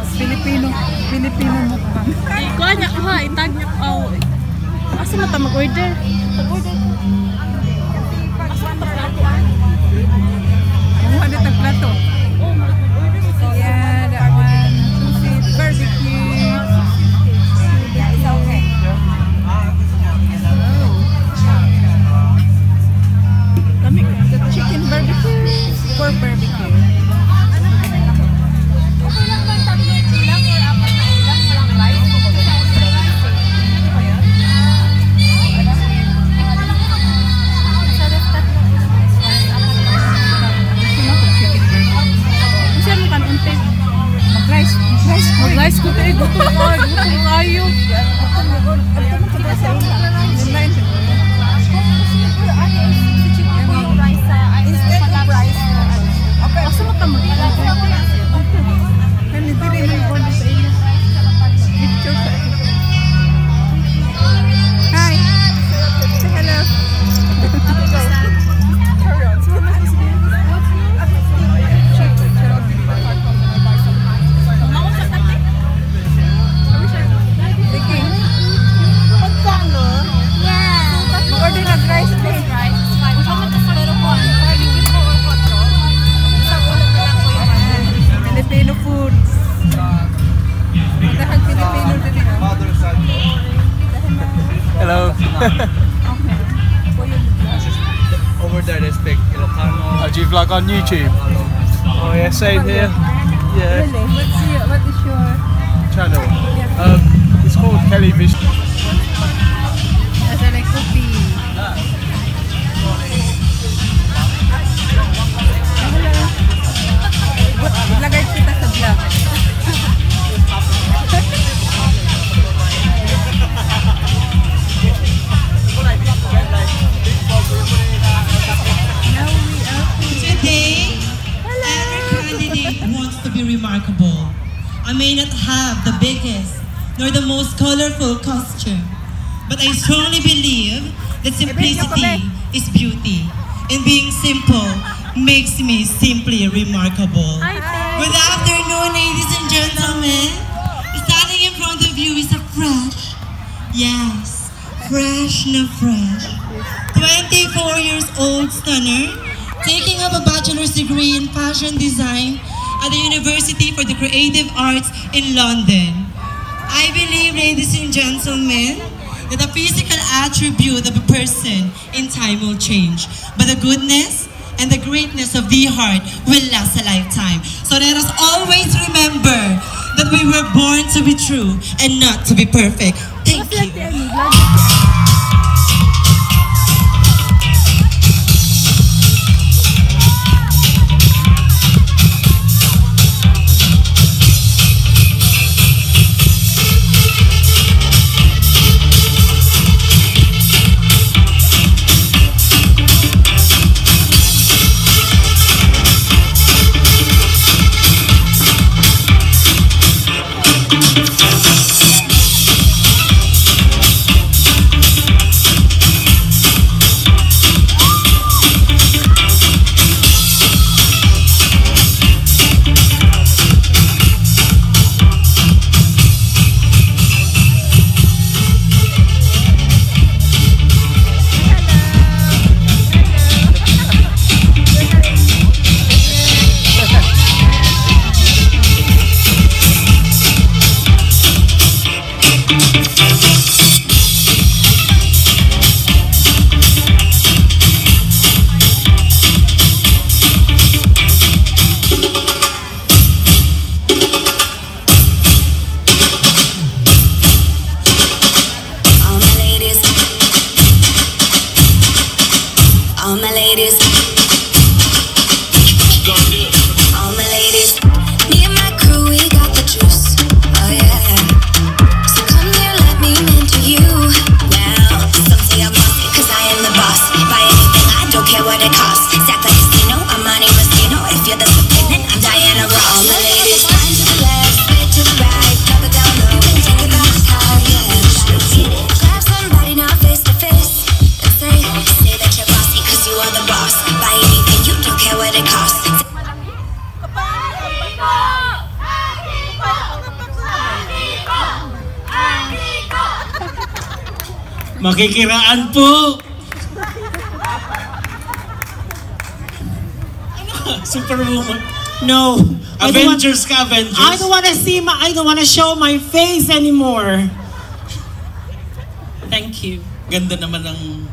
Filipino mukbang. Kuha niya ko ha, itag niya ko. Asa na ta mag-order? Mag-order. Asa na ta plato? Ang ano ta plato? Oh, mag-order. Yeah, that one. Sweet barbecue. Yeah, it's okay. Kami the chicken barbecue, pork barbecue. Mag-rice ko tayo, gutom kayo. Hi. Say hello. Filipino foods. Madahag Filipino din ito. Hello. Over there they speak Ilocano. Do you vlog on YouTube? Oh yeah, same here. Yeah. Really? What is your Channel? It's called Television. Asa like coffee. Lagay kita sa vlog. Today, every candidate wants to be remarkable. I may not have the biggest nor the most colorful costume, but I strongly believe that simplicity is beauty, and being simple makes me simply remarkable. Good afternoon, ladies and gentlemen. Standing in front of you is a fresh, yes, fresh na fresh, 24 years old stunner, taking up a bachelor's degree in fashion design at the University for the Creative Arts in London. I believe, ladies and gentlemen, that the physical attribute of a person in time will change, but the goodness and the greatness of the heart will last a lifetime. So let us always remember that we were born to be true and not to be perfect. Thank you. Makikiraan po. Superwoman. No. Avengers ka, Avengers. I don't want to I don't want to show my face anymore. Thank you. Ganda naman ng...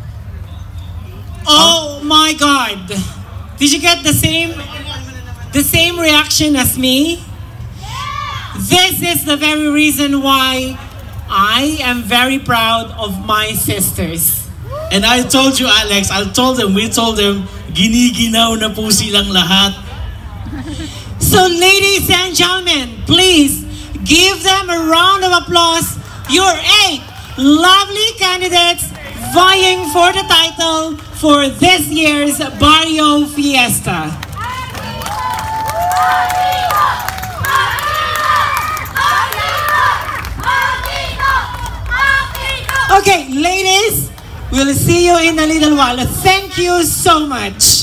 Oh my God. Did you get the same reaction as me? This is the very reason why I am very proud of my sisters. And I told you, Alex, we told them, giniginaw na po silang lahat. So ladies and gentlemen, please give them a round of applause. Your 8 lovely candidates vying for the title for this year's Barrio Fiesta. Okay, ladies, we'll see you in a little while. Thank you so much.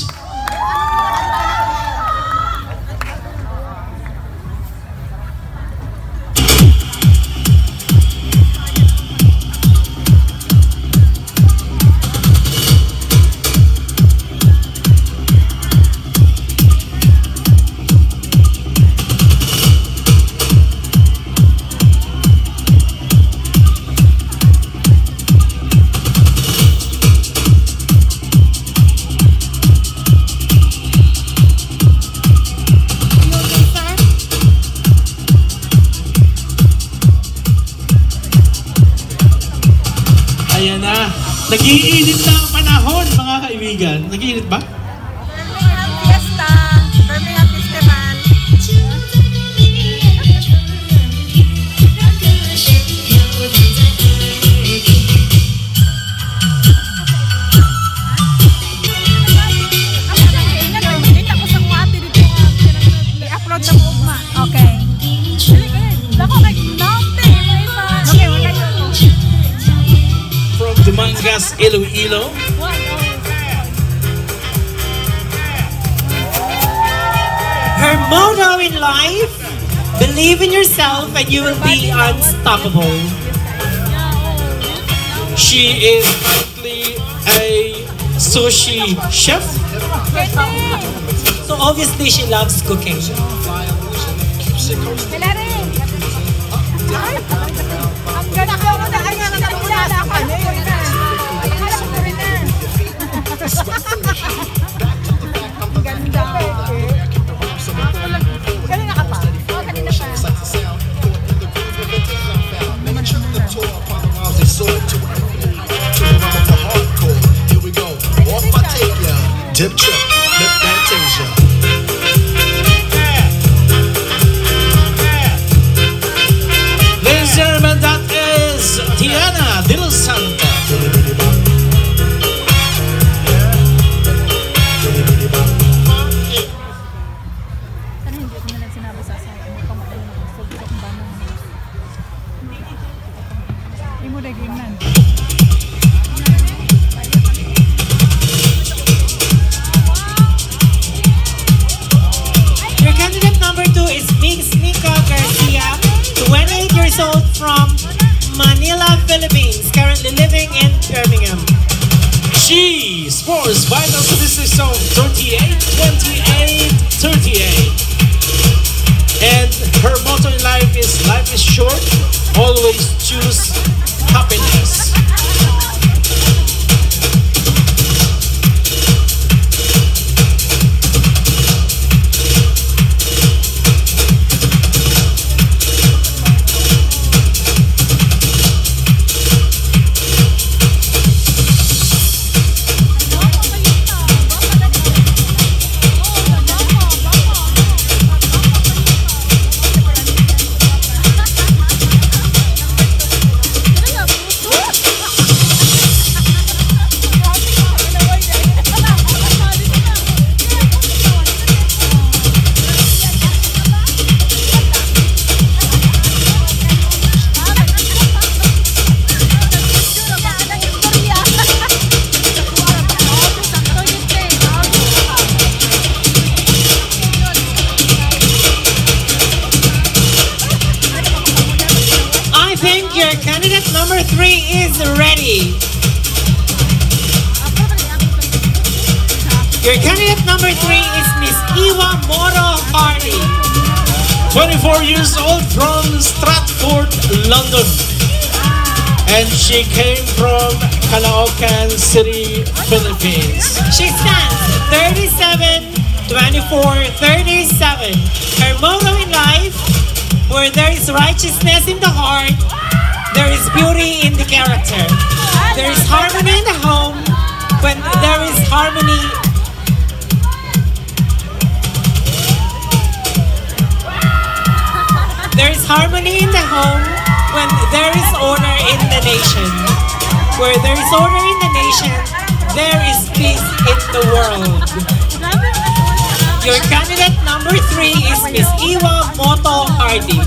Ayan na. Nag-iinit na ang panahon, mga kaibigan. Nag-iinit ba? Birmingham Fiesta. Birmingham Festival. Kita ko sa mga ati dito. I-upload na mo ugma. Okay. Dako kay Naunti. Okay, wala yun. From Dumangas, Iloilo. Her motto in life, believe in yourself and you will be unstoppable. She is currently a sushi chef. So obviously she loves cooking. Wala rin. Ang ganda ko na ay nakakilala ako. Akala ko rin na. Ang ganda. Kanina ka pa? Oo, kanina pa. Dip trip, lip Fantasia. Ladies and gentlemen, that is Tiana de los Santa. Your candidate number 2 is Miss Nika Garcia, 28 years old from Manila, Philippines, currently living in Birmingham. She scores vital statistics of 38, 28, 38. And her motto in life is short, always choose happiness. I think your candidate number 3 is ready. Your candidate number 3 is Miss Iwa Moro Hardy. 24 years old from Stratford, London. And she came from Caloocan City, Philippines. She stands 37, 24, 37. Her motto in life, where there is righteousness in the heart, there is beauty in the character. There is harmony in the home. When there is harmony, there is harmony in the home. When there is order in the nation. Where there is order in the nation, there is peace in the world. Your candidate number 3 is Miss Iwa Moto Hardy.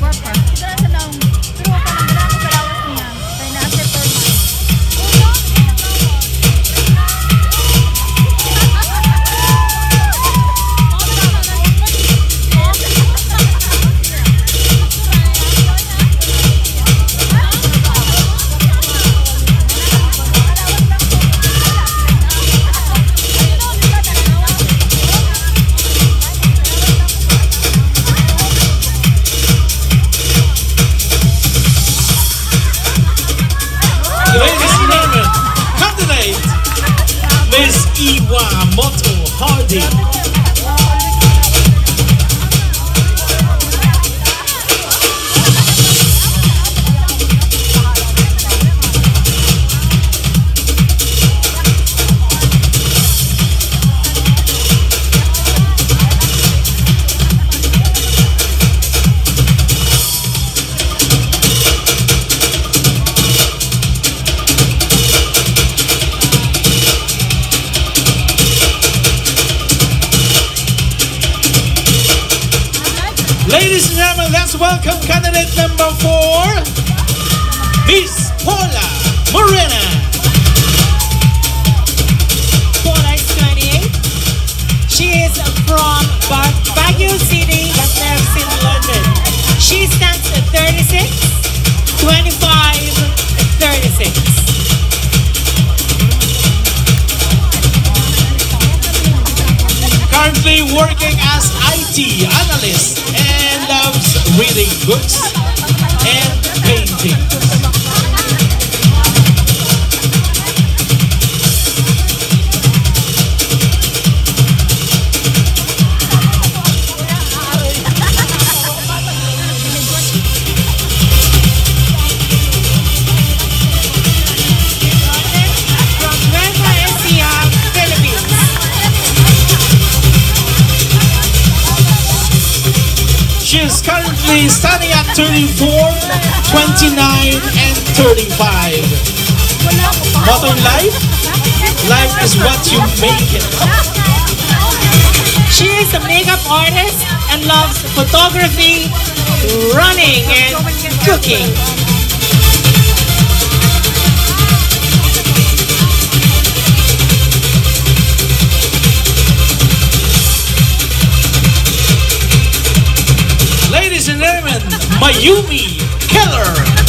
Miss Iwa Moto Hardy. Ladies and gentlemen, let's welcome candidate number 4, Miss Paula Morena. Paula is 28. She is from Baguio City, but lives in London. She stands at 36, 25, 36. Currently working as IT analyst and loves reading books and painting. She is currently standing at 34, 29, and 35. Motto in life? Life is what you make it. She is a makeup artist and loves photography, running, and cooking. Ladies and gentlemen, Mayumi Keller.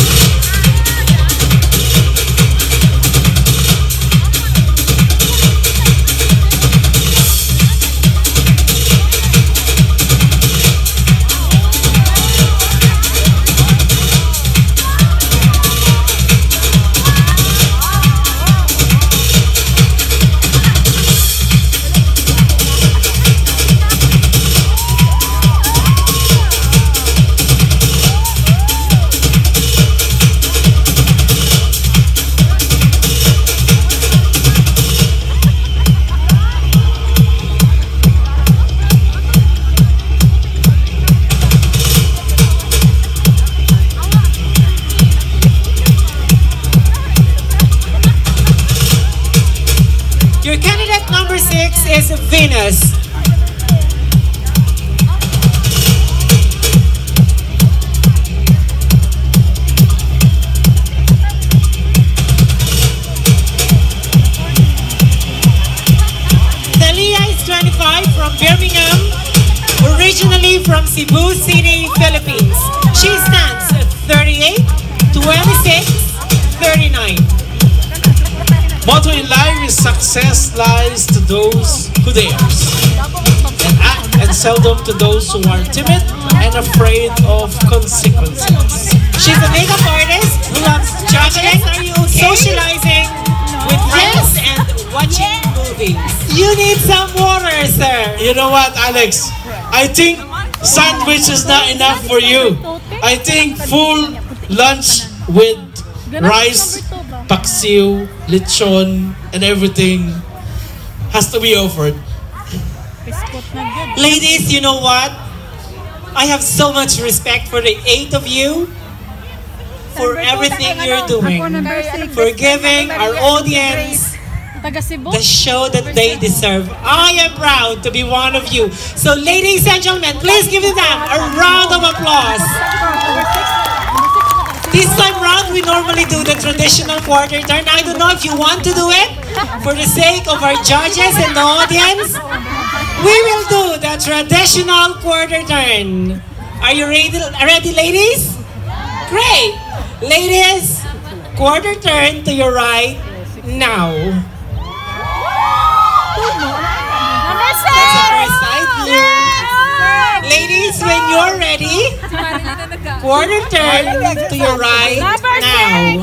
Your candidate number 6 is Venus. Nelia is 25 from Birmingham, originally from Cebu City, Philippines. She stands at 38, 26, 39. Motto in life is success lies to those who dares. And act and seldom to those who are timid and afraid of consequences. She's a makeup artist who loves traveling, socializing with friends, and watching movies. You need some water, sir. You know what, Alex? I think sandwich is not enough for you. I think full lunch with rice, paksiw, lechon, and everything has to be offered. Ladies, you know what? I have so much respect for the 8 of you, for everything you're doing, for giving our audience the show that they deserve. I am proud to be one of you. So ladies and gentlemen, please give them a round of applause. This time round, we normally do the traditional quarter turn. I don't know if you want to do it for the sake of our judges and the audience. We will do the traditional quarter turn. Are you ready, ladies? Great. Ladies, quarter turn to your right now. That's the first side view. Ladies, when you're ready, quarter turn to your right now.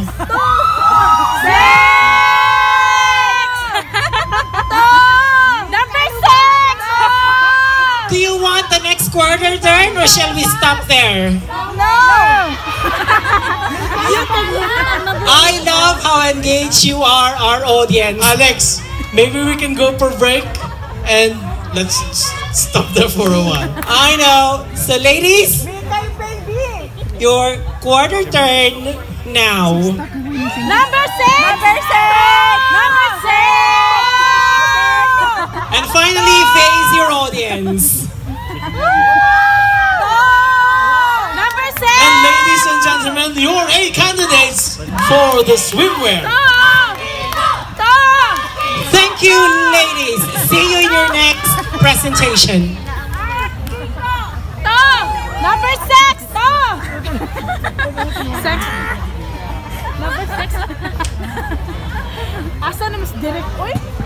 Number 6! Do you want the next quarter turn or shall we stop there? No! I love how engaged you are, our audience. Alex, maybe we can go for break and let's stop there for a while. I know. So ladies, your quarter turn now. Number 6! Number 6! Number 6! And finally, face your audience. Number 6! And ladies and gentlemen, your 8 candidates for the swimwear. Thank you, ladies. See you in your next presentation. Number 6! Number 6. Asa na mas direct? Uy!